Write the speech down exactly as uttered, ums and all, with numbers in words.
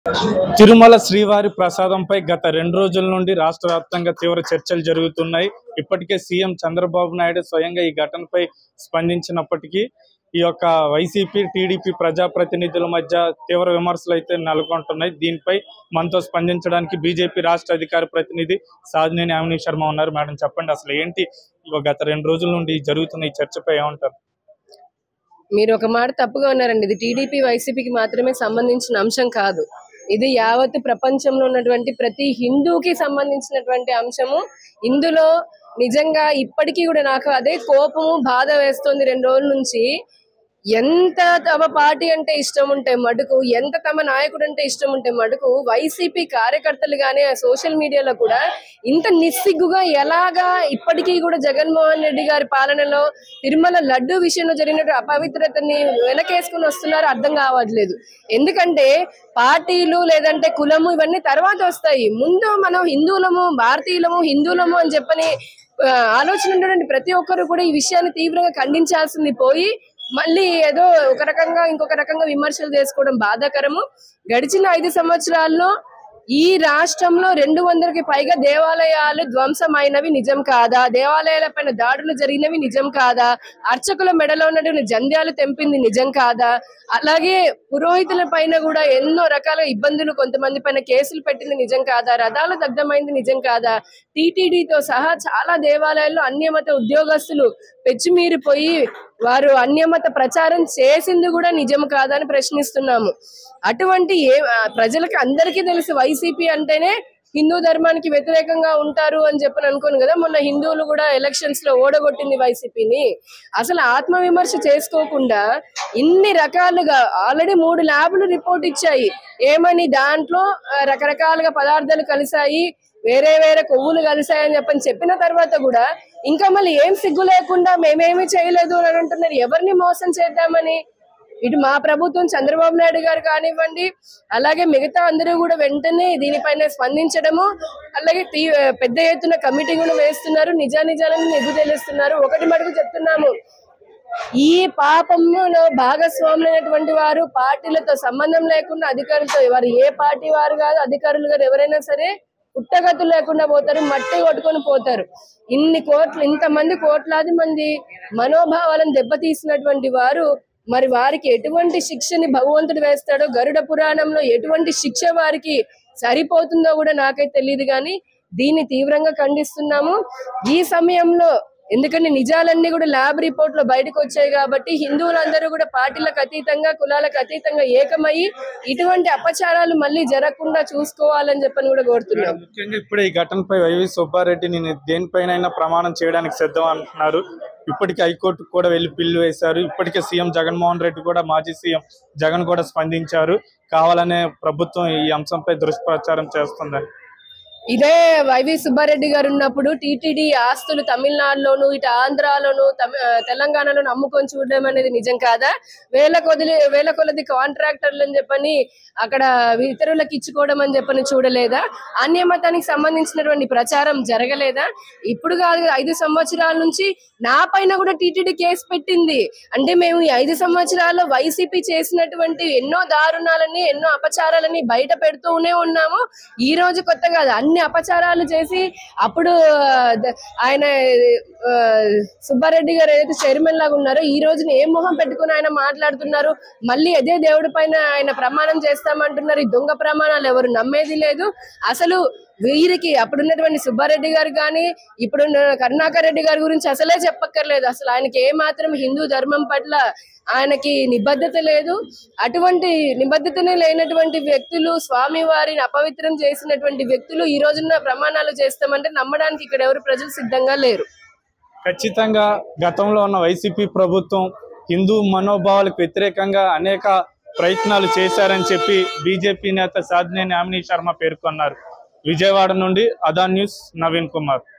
తిరుమల శ్రీవారి ప్రసాదంపై గత రెండు రోజుల నుండి రాష్ట్ర వ్యాప్తంగా తీవ్ర చర్చలు జరుగుతున్నాయి. ఇప్పటికే సీఎం చంద్రబాబు నాయుడు స్వయంగా ఈ ఘటనపై స్పందించినప్పటికీ ఈ యొక్క వైసీపీ టీడీపీ ప్రజాప్రతినిధుల మధ్య తీవ్ర విమర్శలు అయితే నెలకొంటున్నాయి. దీనిపై మనతో స్పందించడానికి బీజేపీ రాష్ట్ర అధికార ప్రతినిధి సాధినేని అవినీ శర్మ ఉన్నారు. మేడం, చెప్పండి, అసలు ఏంటి గత రెండు రోజుల నుండి జరుగుతున్న ఈ చర్చపై ఏమంటారు? మీరు ఒక మాట తప్పుగా ఉన్నారండి. ఇది టీడీపీ వైసీపీకి మాత్రమే సంబంధించిన అంశం కాదు. ఇది యావత్ ప్రపంచంలో ఉన్నటువంటి ప్రతి హిందూకి సంబంధించినటువంటి అంశము. ఇందులో నిజంగా ఇప్పటికీ కూడా నాకు అదే కోపము బాధ వేస్తుంది. రెండు రోజుల నుంచి ఎంత తమ పార్టీ అంటే ఇష్టం ఉంటే మటుకు, ఎంత తమ నాయకుడు అంటే ఇష్టం ఉంటే మటుకు వైసీపీ కార్యకర్తలు గానీ సోషల్ మీడియాలో కూడా ఇంత నిస్సిగ్గుగా ఎలాగా ఇప్పటికీ కూడా జగన్మోహన్ రెడ్డి గారి పాలనలో తిరుమల లడ్డు విషయంలో జరిగినట్టు అపవిత్రతని వెనకేసుకుని వస్తున్నారు అర్థం కావట్లేదు. ఎందుకంటే పార్టీలు లేదంటే కులము ఇవన్నీ తర్వాత వస్తాయి. ముందు మనం హిందువులము, భారతీయులము, హిందువులము అని చెప్పని ఆలోచన ఉన్నటువంటి ప్రతి ఒక్కరు కూడా ఈ విషయాన్ని తీవ్రంగా ఖండించాల్సింది పోయి మళ్ళీ ఏదో ఒక రకంగా ఇంకొక రకంగా విమర్శలు చేసుకోవడం బాధాకరము. గడిచిన ఐదు సంవత్సరాల్లో ఈ రాష్ట్రంలో రెండు వందలకి పైగా దేవాలయాలు ధ్వంసమైనవి నిజం కాదా? దేవాలయాల పైన దాడులు జరిగినవి నిజం కాదా? అర్చకుల మెడలో ఉన్నటువంటి జంధ్యాలు తెంపింది నిజం కాదా? అలాగే పురోహితుల పైన కూడా ఎన్నో రకాల ఇబ్బందులు, కొంతమంది పైన కేసులు పెట్టింది నిజం కాదా? రథాలు దగ్ధమైంది నిజం కాదా? టీటీడీతో సహా చాలా దేవాలయాల్లో అన్యమత ఉద్యోగస్తులు పెచ్చిమీరిపోయి వారు అన్యమత ప్రచారం చేసింది కూడా నిజం కాదా అని ప్రశ్నిస్తున్నాము. అటువంటి ఏ ప్రజలకి అందరికీ తెలుసు వైసీపీ అంటేనే హిందూ ధర్మానికి వ్యతిరేకంగా ఉంటారు అని చెప్పని అనుకోను కదా. మొన్న హిందువులు కూడా ఎలక్షన్స్ లో ఓడగొట్టింది వైసీపీని. అసలు ఆత్మవిమర్శ చేసుకోకుండా ఇన్ని రకాలుగా ఆల్రెడీ మూడు ల్యాబ్లు రిపోర్ట్ ఇచ్చాయి. ఏమని దాంట్లో రకరకాలుగా పదార్థాలు కలిసాయి, వేరే వేరే కొవ్వులు కలిసాయని చెప్పని చెప్పిన తర్వాత కూడా ఇంకా మళ్ళీ ఏం సిగ్గు లేకుండా మేమేమీ చేయలేదు అని అంటున్నారు. ఎవరిని మోసం చేద్దామని? ఇటు మా ప్రభుత్వం చంద్రబాబు నాయుడు గారు కానివ్వండి, అలాగే మిగతా అందరూ కూడా వెంటనే దీనిపైన స్పందించడము, అలాగే పెద్ద ఎత్తున కమిటీ కూడా వేస్తున్నారు, నిజానిజాలను నిగ్గు తెలుస్తున్నారు. ఒకటి మటుకు చెప్తున్నాము, ఈ పాపంలో భాగస్వాములైనటువంటి వారు పార్టీలతో సంబంధం లేకుండా అధికారులతో, వారు ఏ పార్టీ వారు కాదు, అధికారులు గారు ఎవరైనా సరే పుట్టగతులు లేకుండా పోతారు, మట్టి కొట్టుకొని పోతారు. ఇన్ని కోట్లు, ఇంతమంది కోట్లాది మంది మనోభావాలను దెబ్బతీసినటువంటి వారు మరి వారికి ఎటువంటి శిక్షని భగవంతుడు వేస్తాడో, గరుడ పురాణంలో ఎటువంటి శిక్ష వారికి సరిపోతుందో కూడా నాకైతే తెలియదు. కానీ దీన్ని తీవ్రంగా ఖండిస్తున్నాము ఈ సమయంలో. ఎందుకంటే నిజాలన్నీ కూడా ల్యాబ్ రిపోర్ట్ లో బయటకు వచ్చాయి కాబట్టి హిందువులందరూ కూడా పార్టీలకు అతీతంగా, కులాలకు అతీతంగా ఏకమయ్యి ఇటువంటి అపచారాలు మళ్ళీ జరగకుండా చూసుకోవాలని చెప్పని కూడా కోరుతున్నాం. ముఖ్యంగా ఇప్పుడు ఈ ఘటనపై వైవి సుబ్బారెడ్డి నేను దేనిపైన ప్రమాణం చేయడానికి సిద్ధం అంటున్నారు. ఇప్పటికే హైకోర్టు కూడా వెళ్లి పిల్లు వేశారు. ఇప్పటికే సీఎం జగన్మోహన్ రెడ్డి కూడా, మాజీ సీఎం జగన్ కూడా స్పందించారు. కావాలనే ప్రభుత్వం ఈ అంశంపై దుష్ప్రచారం చేస్తుందని. ఇదే వైవి సుబ్బారెడ్డి గారు ఉన్నప్పుడు టీటీడీ ఆస్తులు తమిళనాడులోను, ఇటు ఆంధ్రాలోను, తెలంగాణలోను అమ్ముకొని చూడడం అనేది నిజం కాదా? వేల కొద్ది వేల కొలది కాంట్రాక్టర్లు అని చెప్పని అక్కడ ఇతరులకు ఇచ్చుకోవడం అని చెప్పని చూడలేదా? అన్యమతానికి సంబంధించినటువంటి ప్రచారం జరగలేదా? ఇప్పుడు కాదు, ఐదు సంవత్సరాల నుంచి నా పైన కూడా టీటీడీ కేసు పెట్టింది. అంటే మేము ఈ ఐదు సంవత్సరాల్లో వైసీపీ చేసినటువంటి ఎన్నో దారుణాలని, ఎన్నో అపచారాలని బయట పెడుతూనే ఉన్నాము. ఈ రోజు కొత్త కాదు, అన్ని అపచారాలు చేసి అప్పుడు ఆయన సుబ్బారెడ్డి గారు ఏదైతే చైర్మన్ లాగా ఉన్నారో ఈ రోజున ఏం మొహం పెట్టుకుని ఆయన మాట్లాడుతున్నారు. మళ్ళీ అదే దేవుడి పైన ఆయన ప్రమాణం చేస్తామంటున్నారు. ఈ దొంగ ప్రమాణాలు ఎవరు నమ్మేది లేదు. అసలు వీరికి అప్పుడున్నటువంటి సుబ్బారెడ్డి గారు కానీ ఇప్పుడు కరుణాకర్ రెడ్డి గారి గురించి అసలే చెప్పక్కర్లేదు. అసలు ఆయనకి ఏ మాత్రం హిందూ ధర్మం పట్ల ఆయనకి నిబద్ధత లేదు. అటువంటి నిబద్ధతనే లేనటువంటి వ్యక్తులు, స్వామి వారిని అపవిత్రం చేసినటువంటి వ్యక్తులు ఈ రోజున ప్రమాణాలు చేస్తామంటే నమ్మడానికి ఇక్కడ ఎవరు ప్రజలు సిద్ధంగా లేరు. ఖచ్చితంగా గతంలో ఉన్న వైసీపీ ప్రభుత్వం హిందూ మనోభావాలకు వ్యతిరేకంగా అనేక ప్రయత్నాలు చేశారని చెప్పి బీజేపీ నేత సాధినేని అవినీ శర్మ పేర్కొన్నారు. విజయవాడ నుండి అదా న్యూస్, నవీన్ కుమార్.